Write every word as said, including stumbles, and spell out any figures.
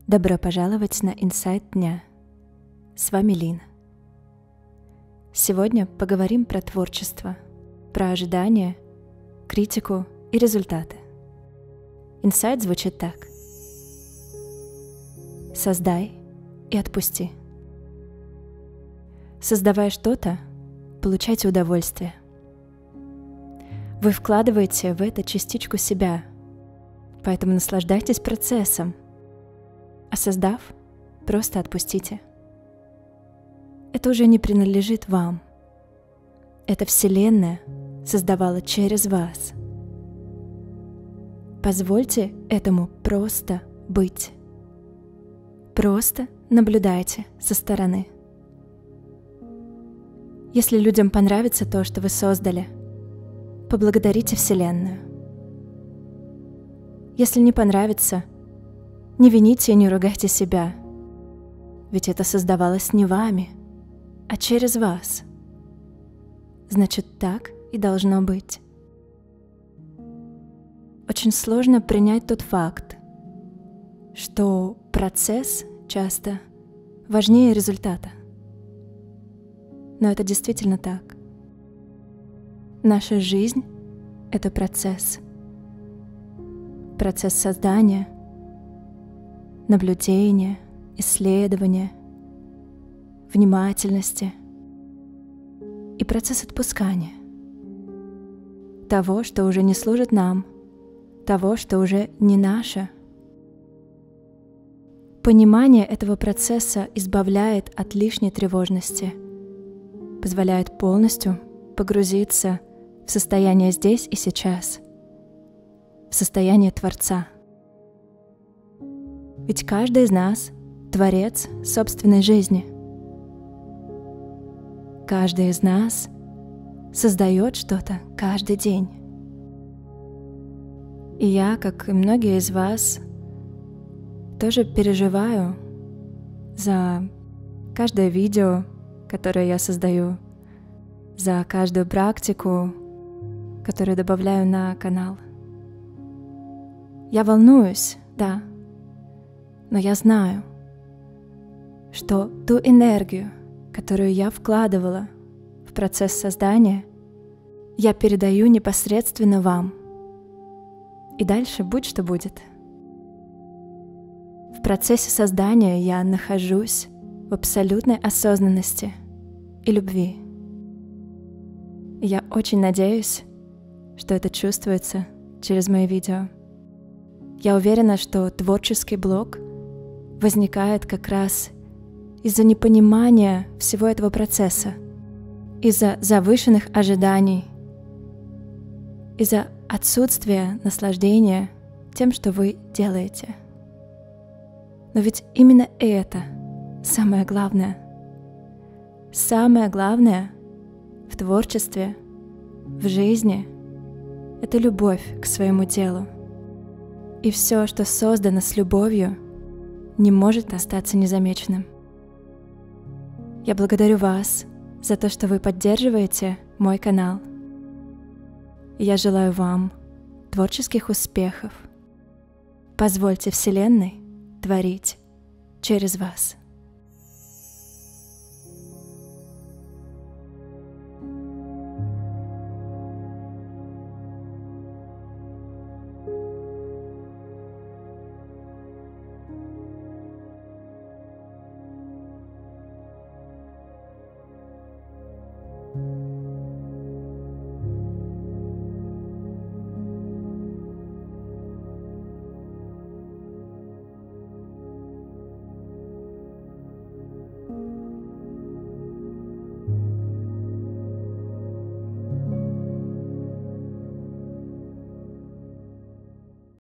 Добро пожаловать на Инсайт дня. С вами Лина. Сегодня поговорим про творчество, про ожидания, критику и результаты. Инсайт звучит так. Создай и отпусти. Создавая что-то, получайте удовольствие. Вы вкладываете в это частичку себя, поэтому наслаждайтесь процессом. А создав, просто отпустите. Это уже не принадлежит вам. Это Вселенная создавала через вас. Позвольте этому просто быть. Просто наблюдайте со стороны. Если людям понравится то, что вы создали, поблагодарите Вселенную. Если не понравится, не вините и не ругайте себя, ведь это создавалось не вами, а через вас. Значит, так и должно быть. Очень сложно принять тот факт, что процесс часто важнее результата. Но это действительно так. Наша жизнь — это процесс. Процесс создания, наблюдения, исследования, внимательности и процесс отпускания. Того, что уже не служит нам, того, что уже не наше. Понимание этого процесса избавляет от лишней тревожности, позволяет полностью погрузиться в состояние здесь и сейчас, в состояние Творца. Ведь каждый из нас — творец собственной жизни. Каждый из нас создает что-то каждый день. И я, как и многие из вас, тоже переживаю за каждое видео, которое я создаю, за каждую практику, которую добавляю на канал. Я волнуюсь, да, но я знаю, что ту энергию, которую я вкладывала в процесс создания, я передаю непосредственно вам. И дальше будь что будет. В процессе создания я нахожусь в абсолютной осознанности и любви. И я очень надеюсь, что это чувствуется через мои видео. Я уверена, что творческий блог возникает как раз из-за непонимания всего этого процесса, из-за завышенных ожиданий, из-за отсутствия наслаждения тем, что вы делаете. Но ведь именно это самое главное. Самое главное в творчестве, в жизни — это любовь к своему делу. И все, что создано с любовью, не может остаться незамеченным. Я благодарю вас за то, что вы поддерживаете мой канал. И я желаю вам творческих успехов. Позвольте Вселенной творить через вас.